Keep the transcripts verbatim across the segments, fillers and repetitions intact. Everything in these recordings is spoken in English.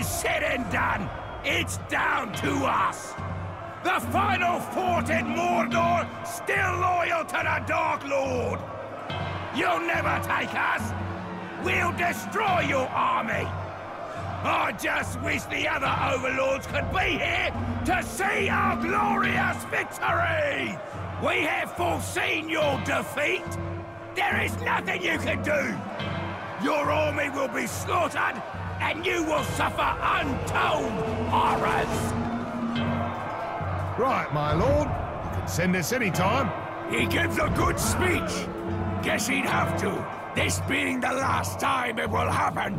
is said and done, it's down to us. The final fort in Mordor, still loyal to the Dark Lord. You'll never take us. We'll destroy your army. I just wish the other overlords could be here to see our glorious victory! We have foreseen your defeat. There is nothing you can do. Your army will be slaughtered, and you will suffer untold horrors. Right, my lord. You can send us any time. He gives a good speech. Guess he'd have to. This being the last time it will happen.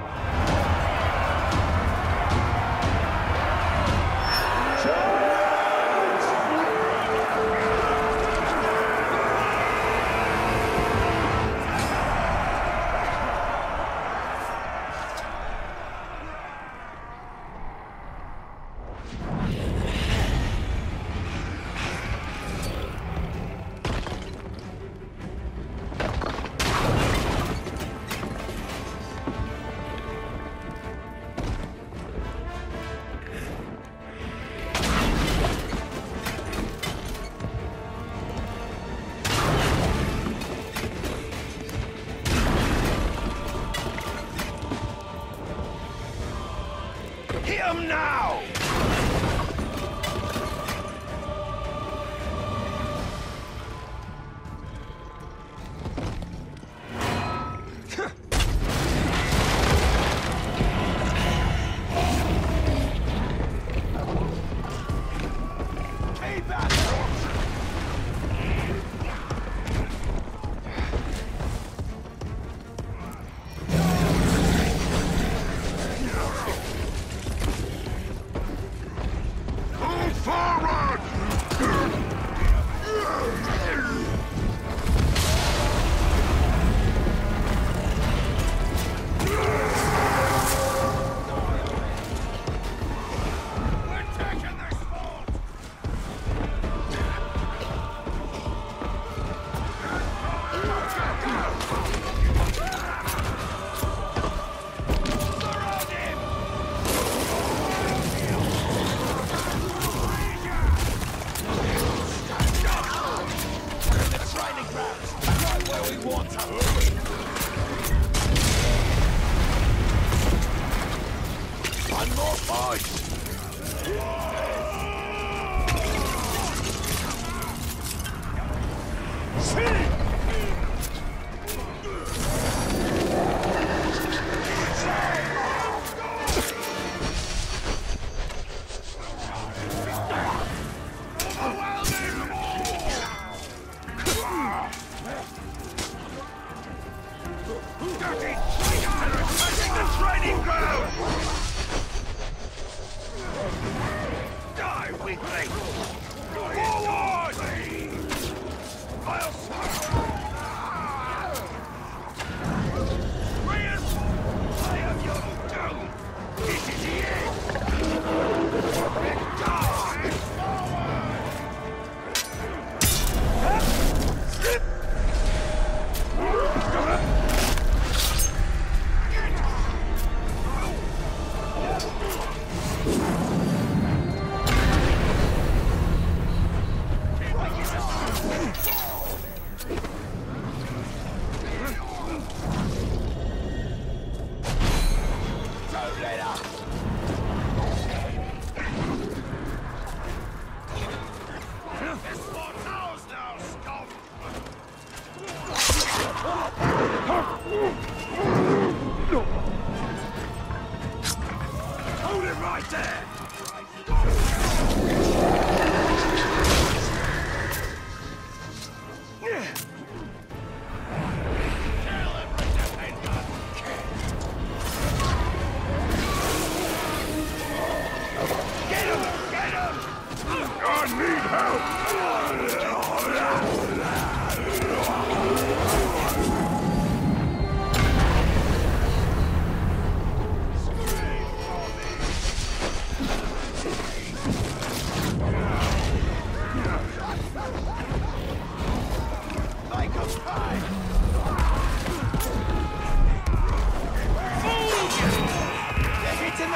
Hit 'em now!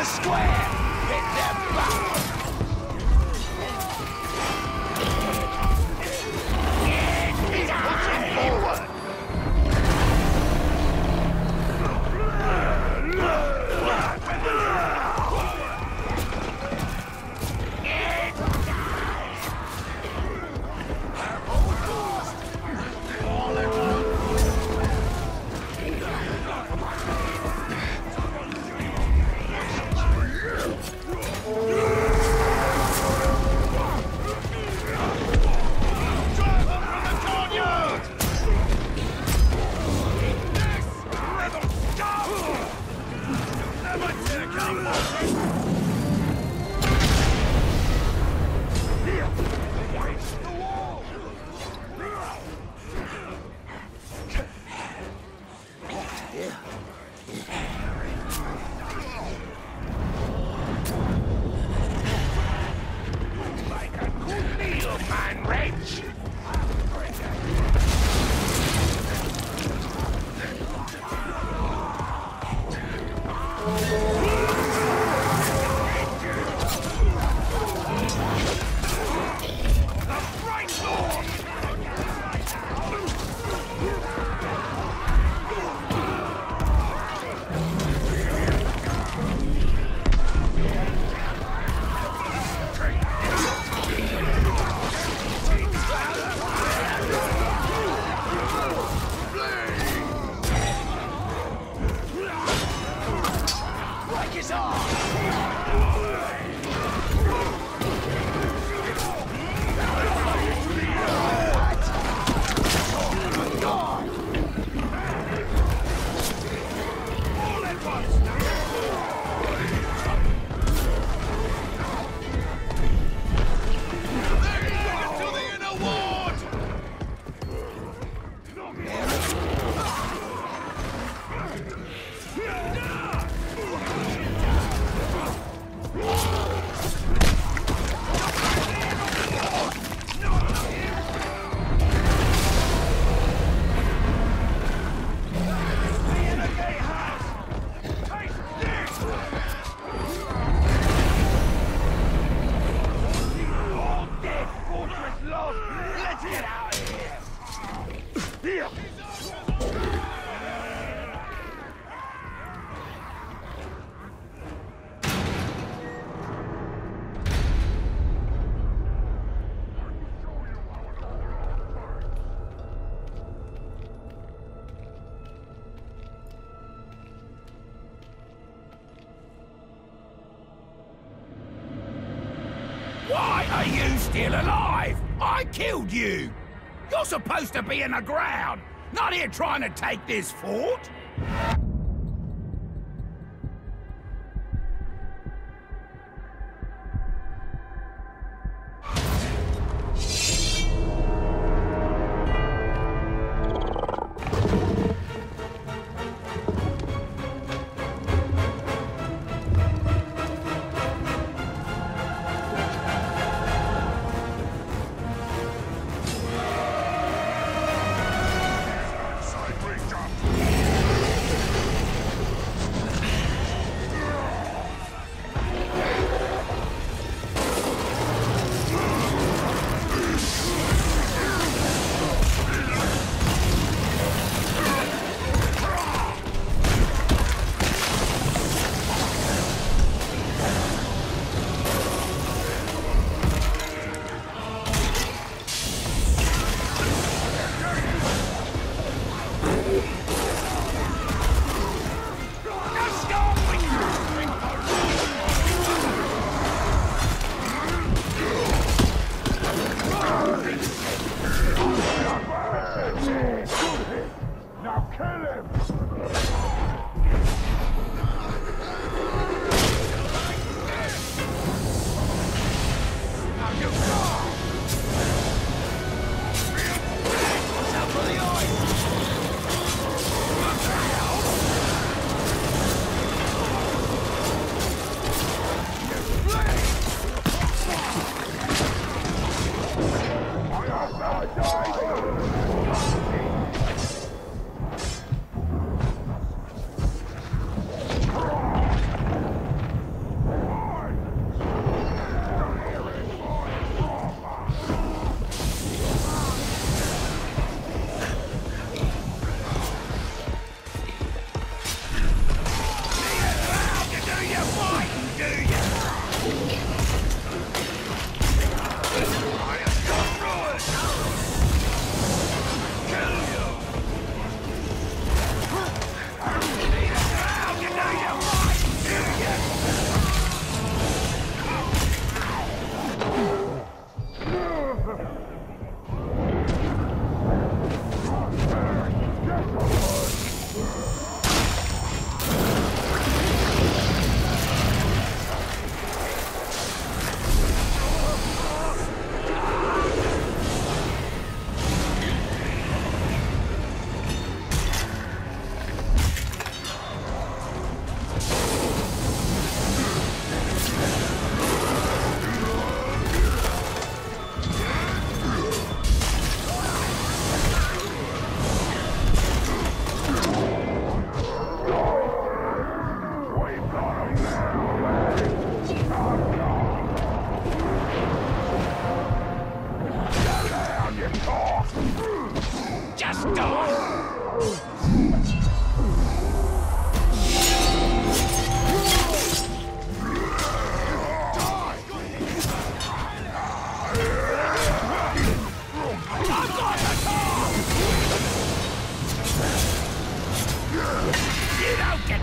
the square! Hit them back! He's pushing forward! Why are you still alive? I killed you! You're supposed to be in the ground, not here trying to take this fort! Side reach up!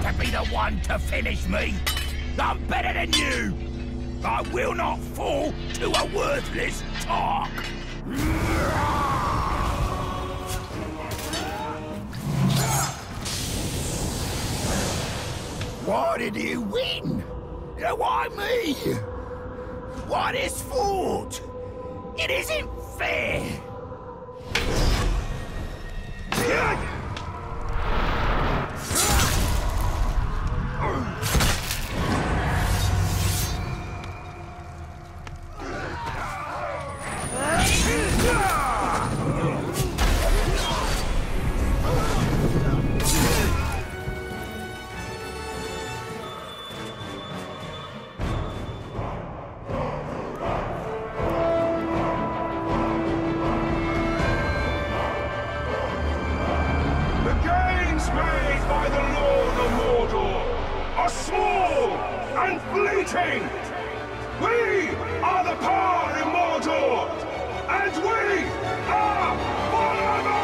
to be the one to finish me. I'm better than you. I will not fall to a worthless talk. Why did you win? Why me? Why this fort? It isn't fair. We are the power in Mordor, and we are forever!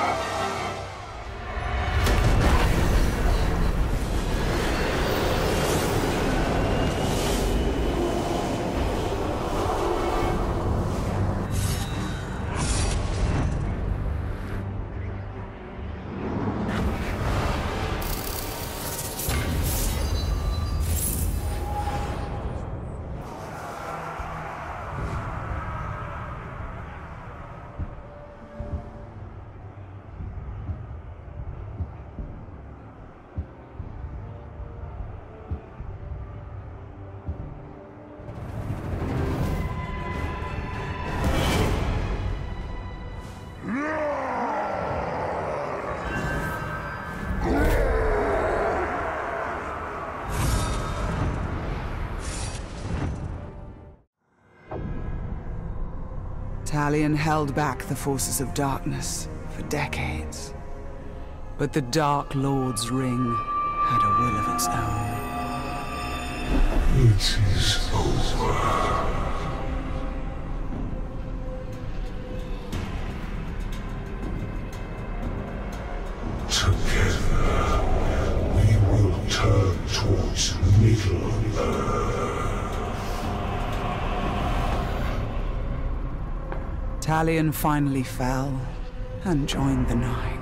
Talion held back the forces of darkness for decades. But the Dark Lord's ring had a will of its own. It is over. Together, we will turn towards Middle-earth. Talion finally fell and joined the Nine.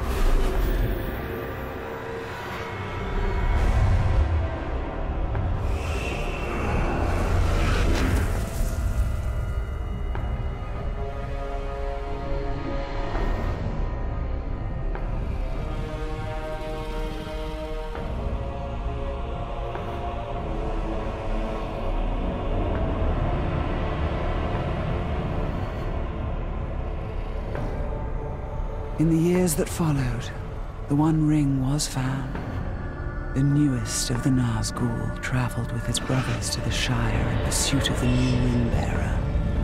In the years that followed, the One Ring was found. The newest of the Nazgul traveled with his brothers to the Shire in pursuit of the new Ring-bearer.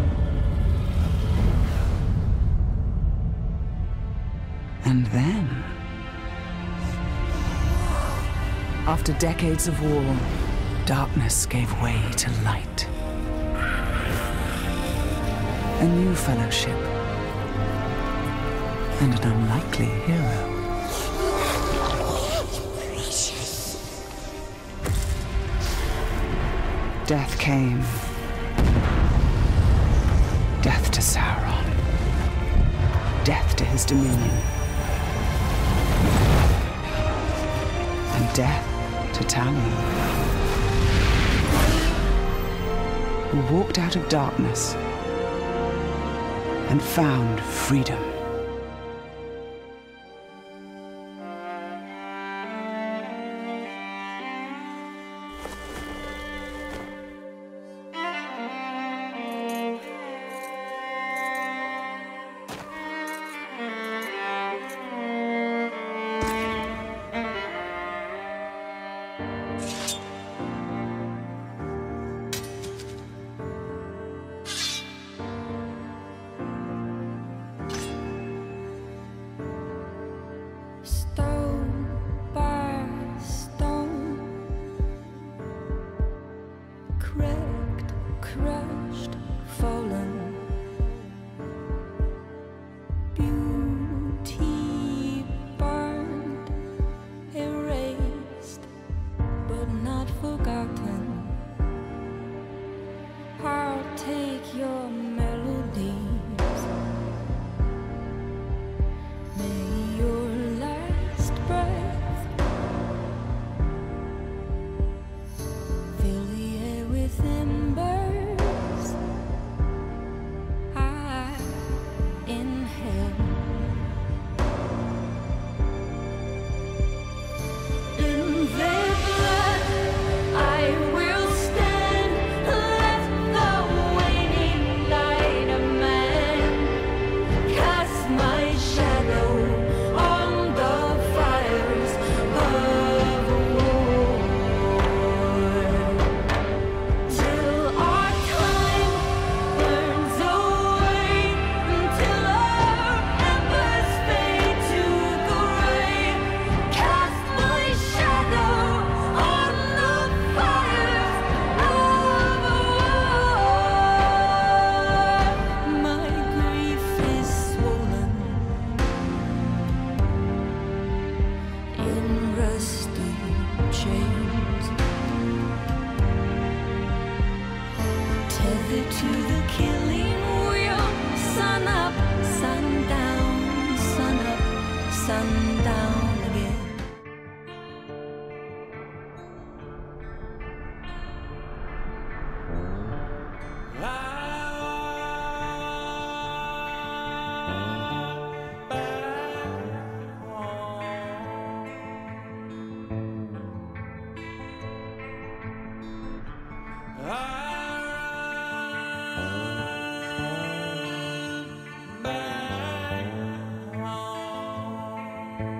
And then, after decades of war, darkness gave way to light. A new fellowship. And an unlikely hero. Death came. Death to Sauron. Death to his dominion. And death to Talion, who walked out of darkness and found freedom. chains, tethered to the killing wheel. Sun up, sun down, sun up, sun down again. Back home.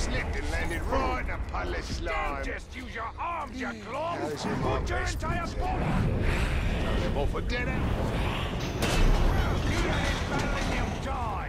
slipped and landed right in a puddle of slime. Don't just use your arms, you clog! Those are my Put your best entire ones, body! Throw them off for dinner. You let it battle and you'll die!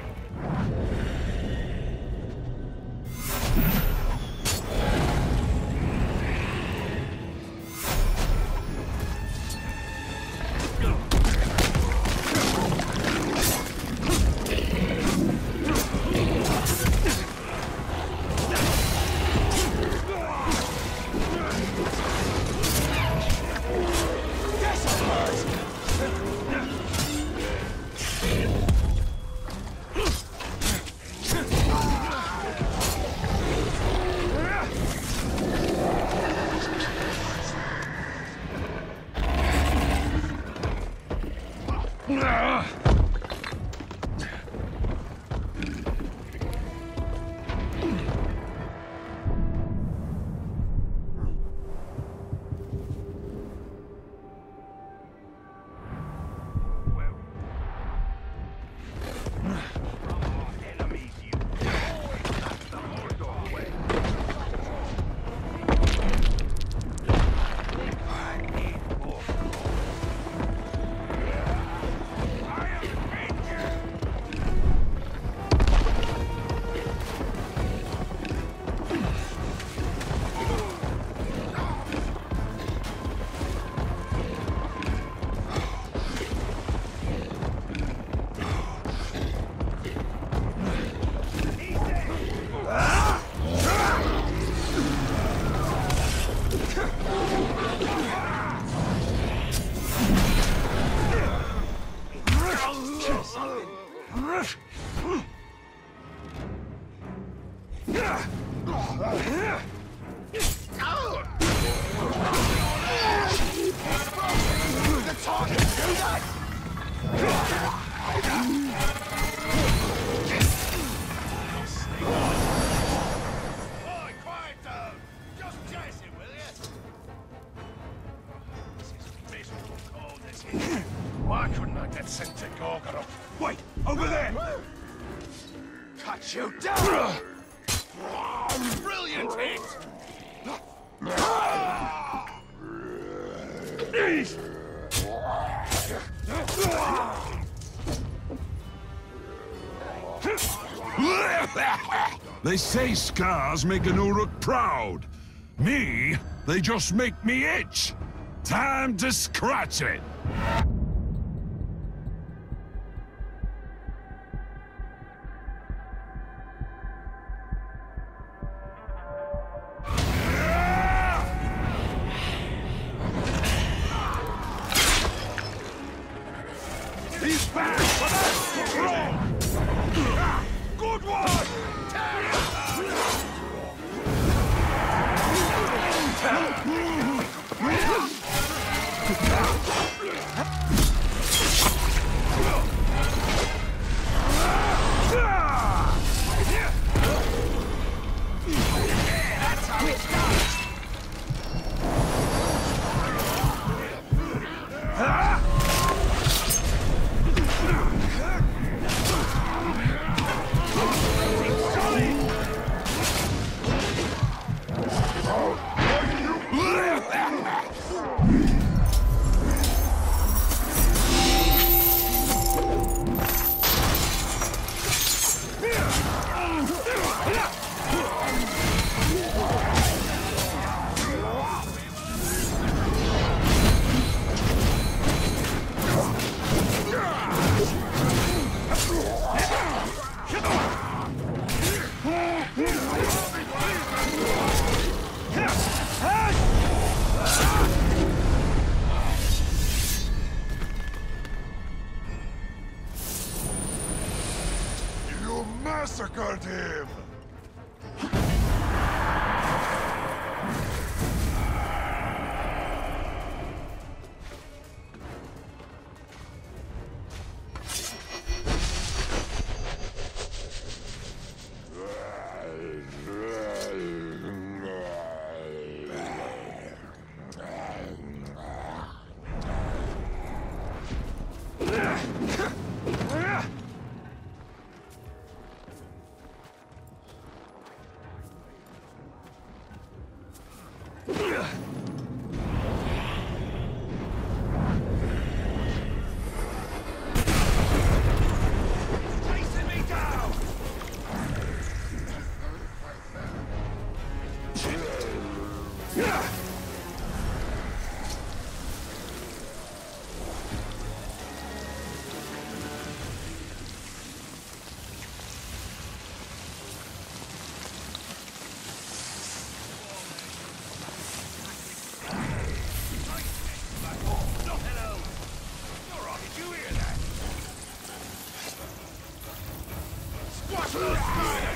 Why couldn't I get sent to Gorgoroth? Wait, over there! Cut you down! Brilliant hit! East! They say scars make an Uruk proud. Me, they just make me itch. Time to scratch it. He's back for that throw! Good one! That's how it's done! You massacred him! Chasing me down! Squash those